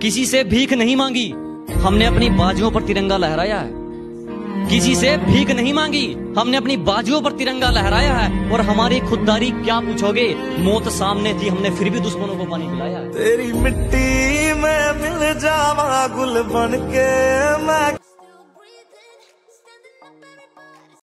किसी से भीख नहीं मांगी, हमने अपनी बाजुओं पर तिरंगा लहराया है। किसी से भीख नहीं मांगी, हमने अपनी बाजुओं पर तिरंगा लहराया है। और हमारी खुददारी क्या पूछोगे, मौत सामने थी, हमने फिर भी दुश्मनों को पानी पिलाया है। तेरी मिट्टी में मिल जावा गुल बन के मैं